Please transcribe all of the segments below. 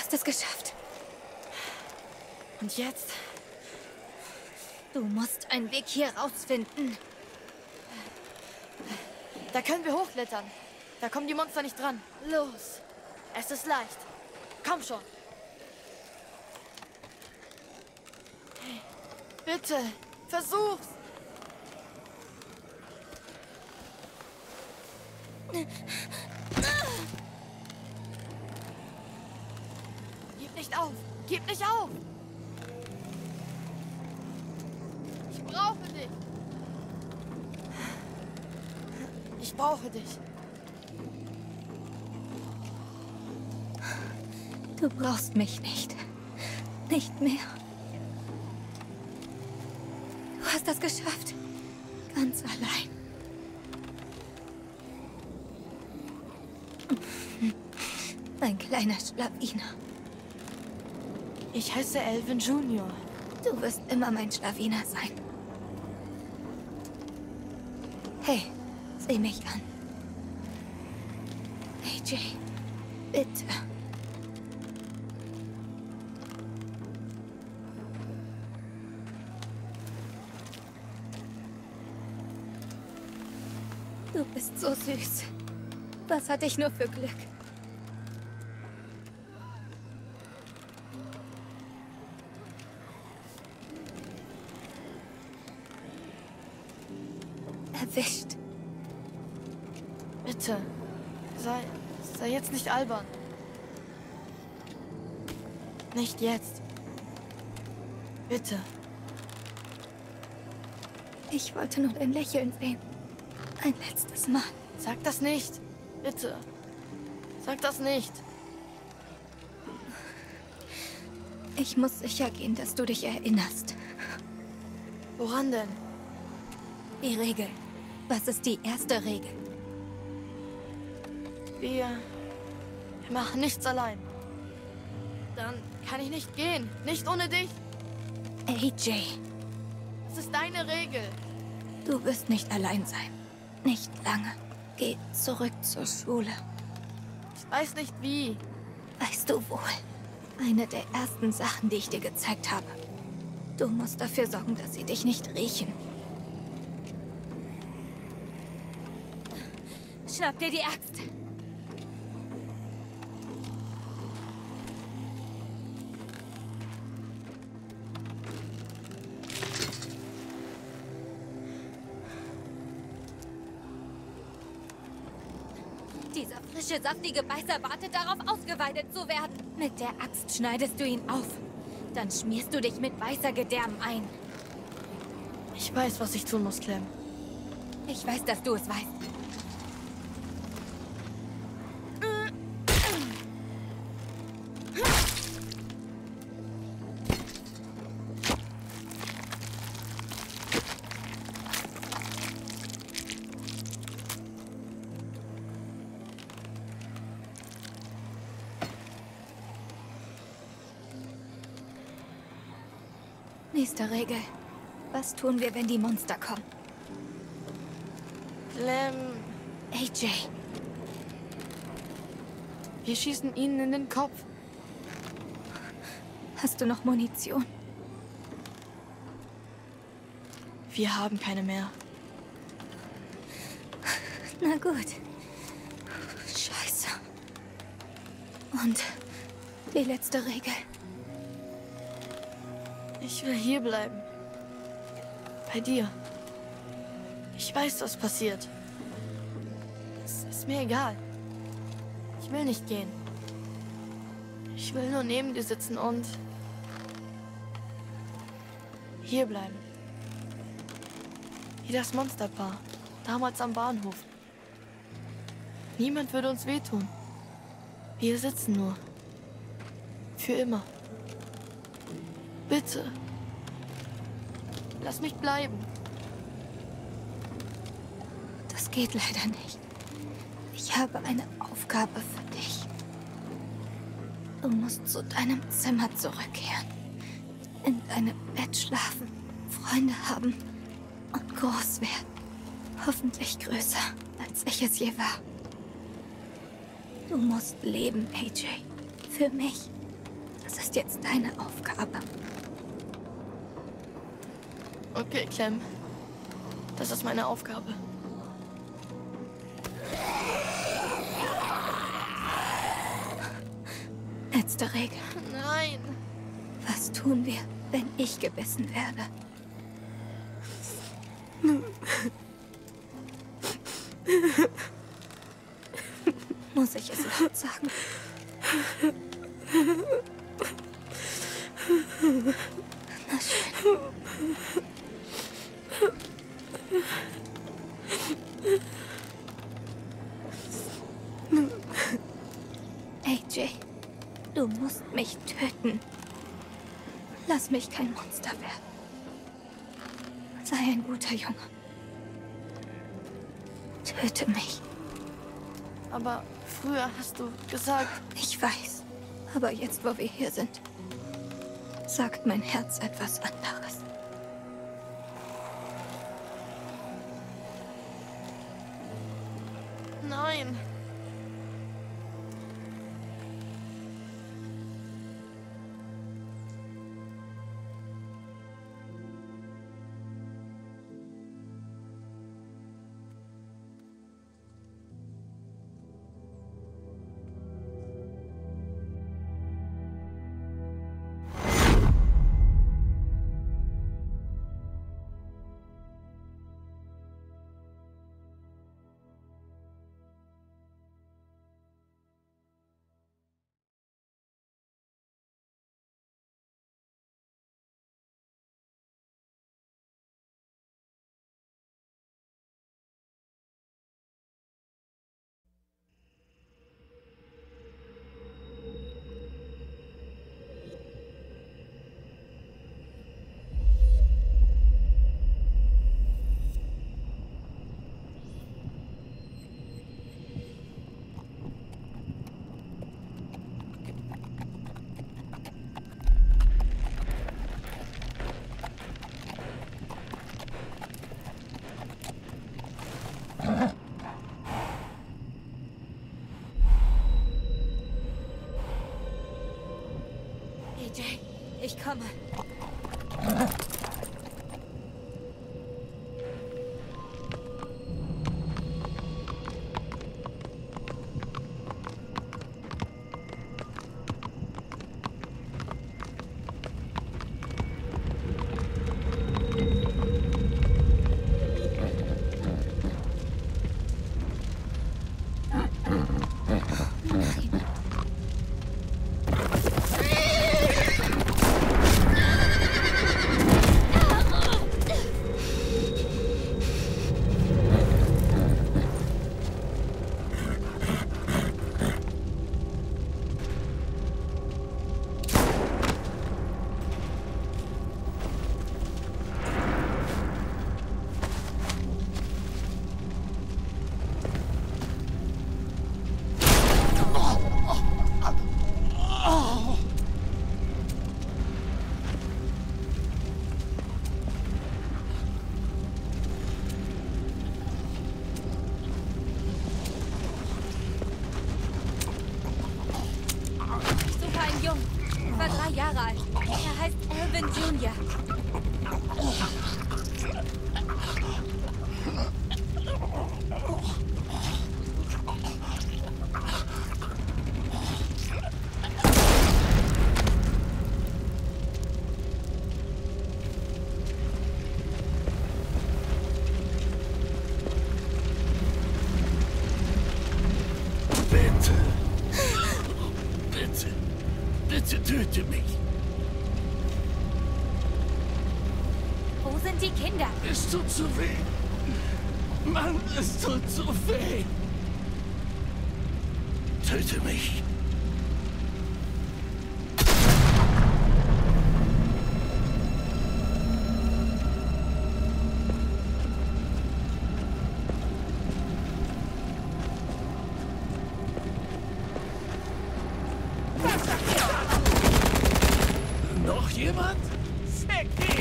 hast es geschafft. Und jetzt? Du musst einen Weg hier rausfinden. Da können wir hochklettern. Da kommen die Monster nicht dran. Los. Es ist leicht. Komm schon. Hey, bitte, versuch's. Gib nicht auf. Gib nicht auf. Ich brauche dich. Ich brauche dich. Du brauchst mich nicht. Nicht mehr. Du hast das geschafft. Ganz allein. Ein kleiner Schlawiner. Ich heiße Alvin Junior. Du wirst immer mein Schlawiner sein. Hey, sieh mich an. AJ, bitte. Du bist so süß. Was hatte ich nur für Glück? Erwischt. Bitte, sei jetzt nicht albern. Nicht jetzt. Bitte. Ich wollte nur dein Lächeln sehen. Ein letztes Mal. Sag das nicht. Bitte. Sag das nicht. Ich muss sicher gehen, dass du dich erinnerst. Woran denn? Die Regel. Was ist die erste Regel? Wir machen nichts allein. Dann kann ich nicht gehen. Nicht ohne dich. AJ, Das ist deine Regel. du wirst nicht allein sein. Nicht lange. Geh zurück zur Schule. Ich weiß nicht wie. Weißt du wohl, eine der ersten Sachen, die ich dir gezeigt habe. Du musst dafür sorgen, dass sie dich nicht riechen. Schnapp dir die Axt. Dieser frische, saftige Beißer wartet darauf, ausgeweidet zu werden. Mit der Axt schneidest du ihn auf. Dann schmierst du dich mit weißer Gedärm ein. Ich weiß, was ich tun muss, Clem. Ich weiß, dass du es weißt. Nächste Regel. Was tun wir, wenn die Monster kommen? Clem, AJ, wir schießen ihnen in den Kopf. hast du noch Munition? Wir haben keine mehr. Na gut. Scheiße. Und die letzte Regel. Ich will hier bleiben. Bei dir. Ich weiß, was passiert. Es ist mir egal. Ich will nicht gehen. Ich will nur neben dir sitzen und hier bleiben. Wie das Monsterpaar. Damals am Bahnhof. Niemand würde uns wehtun. Wir sitzen nur. Für immer. Bitte. Lass mich bleiben. Das geht leider nicht. Ich habe eine Aufgabe für dich. Du musst zu deinem Zimmer zurückkehren. In deinem Bett schlafen, Freunde haben und groß werden. Hoffentlich größer, als ich es je war. Du musst leben, AJ. Für mich. Das ist jetzt deine Aufgabe. Okay, Clem. Das ist meine Aufgabe. Letzte Regel. Nein. Was tun wir, wenn ich gebissen werde? Muss ich es laut sagen? Na schön. AJ, du musst mich töten. Lass mich kein Monster werden. Sei ein guter Junge. Töte mich. Aber früher hast du gesagt... Ich weiß. Aber jetzt, wo wir hier sind, sagt mein Herz etwas anderes. Nein. AJ, ich komme. Ich war 3 Jahre alt. Er heißt Alvin Jr. Bitte töte mich. Wo sind die Kinder? Es tut so weh. Mann, es tut so weh. Töte mich. Noch jemand? Fick dich!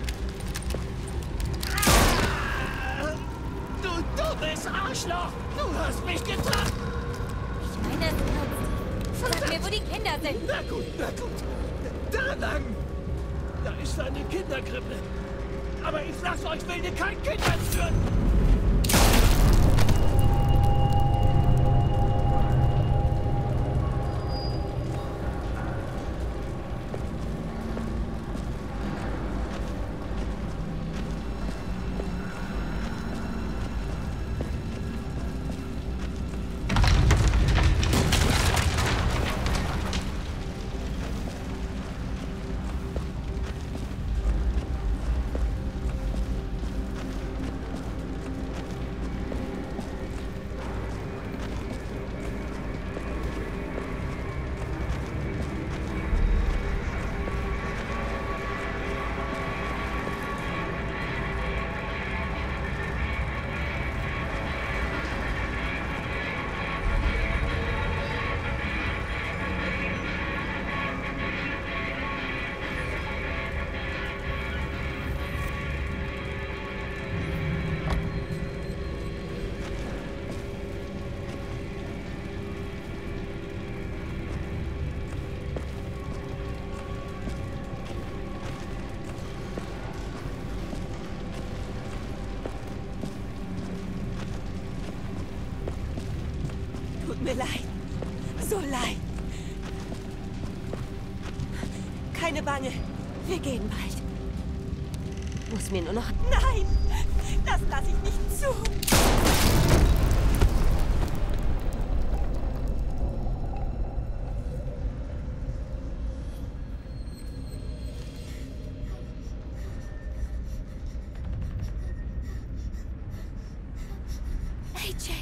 Du dummes Arschloch! Du Du hast mich getan! Ich meine es ernst. Sag mir, wo die Kinder sind. Na gut, na gut. Da lang! Da ist eine Kinderkrippe. Aber ich sag's euch, will dir kein Kind entführen! Tut mir leid. So leid. Keine Bange. Wir gehen bald. Muss mir nur noch... Nein! Das lasse ich nicht zu! AJ.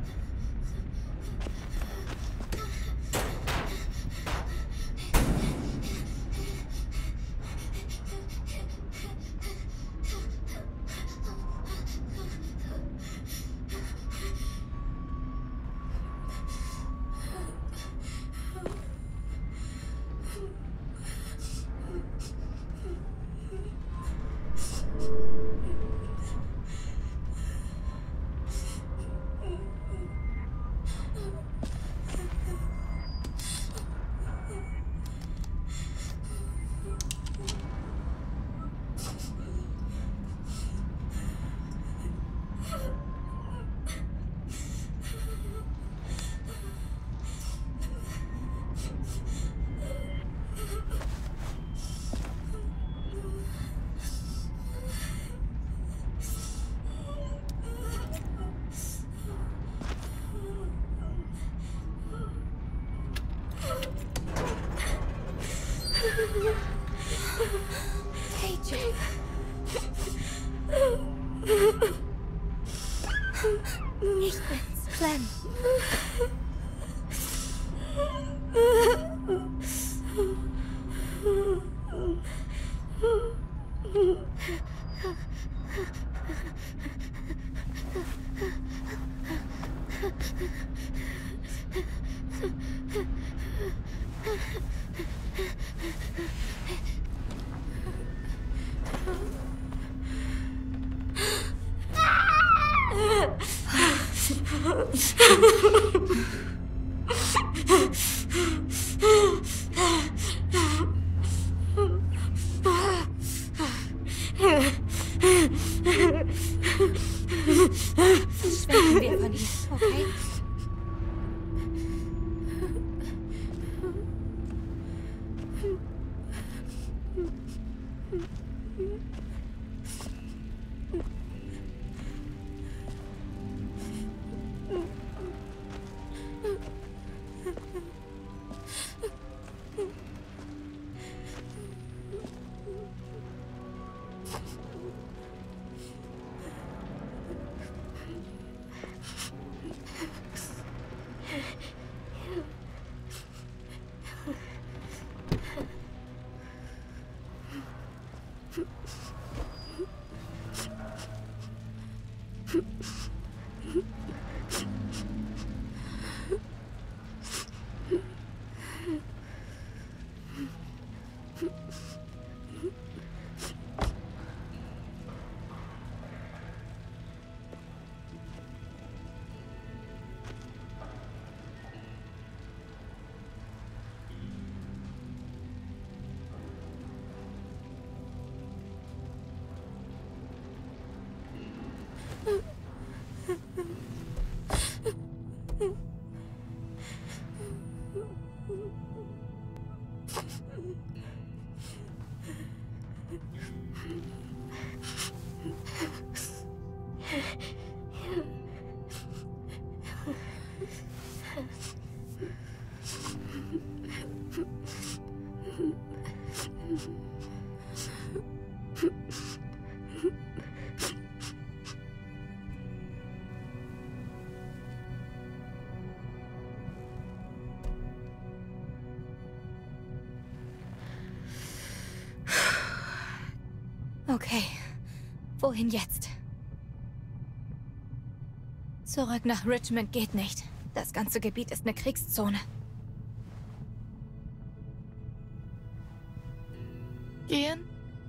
AJ. Ich bin's, Clem. Verschwinden wir von hier, okay? Okay. Wohin jetzt? Zurück nach Richmond geht nicht. Das ganze Gebiet ist eine Kriegszone. Gehen?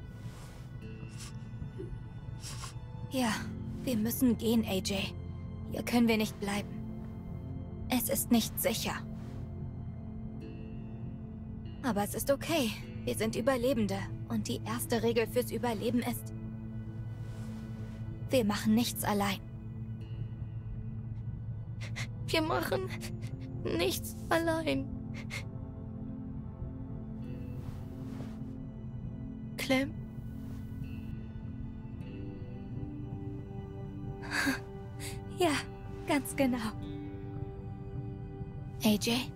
Ja, wir müssen gehen, AJ. Hier können wir nicht bleiben. Es ist nicht sicher. Aber es ist okay. Wir sind Überlebende. Und die erste Regel fürs Überleben ist: wir machen nichts allein. Wir machen nichts allein. Clem? Ja, ganz genau. AJ?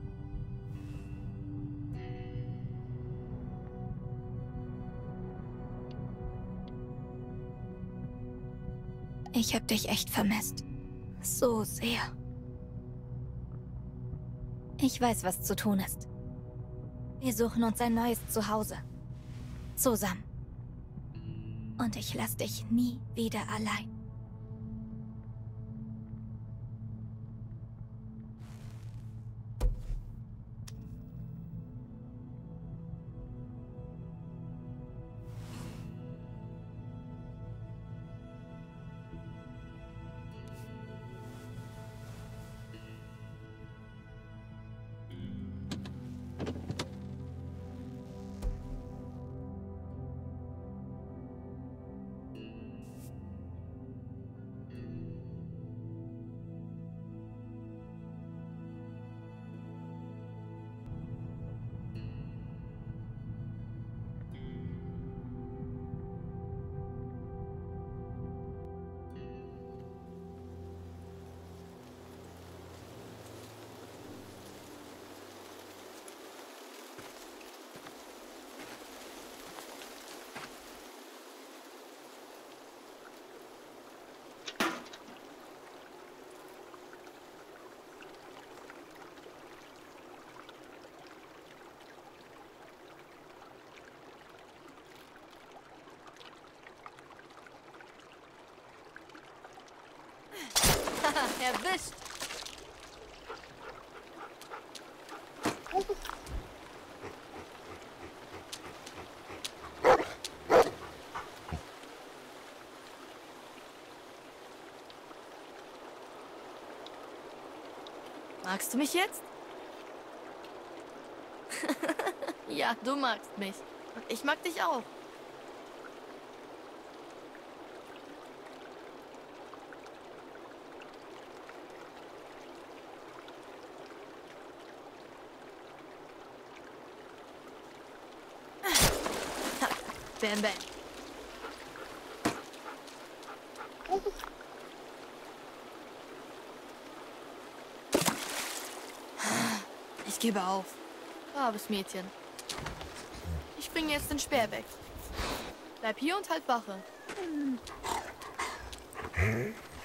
Ich hab dich echt vermisst. So sehr. Ich weiß, was zu tun ist. Wir suchen uns ein neues Zuhause. Zusammen. Und ich lass dich nie wieder allein. Erwischt! Magst du mich jetzt? Ja, du magst mich. Und ich mag dich auch. Bam, bam. Ich gebe auf. Braves Mädchen. Ich bringe jetzt den Speer weg. Bleib hier und halt Wache.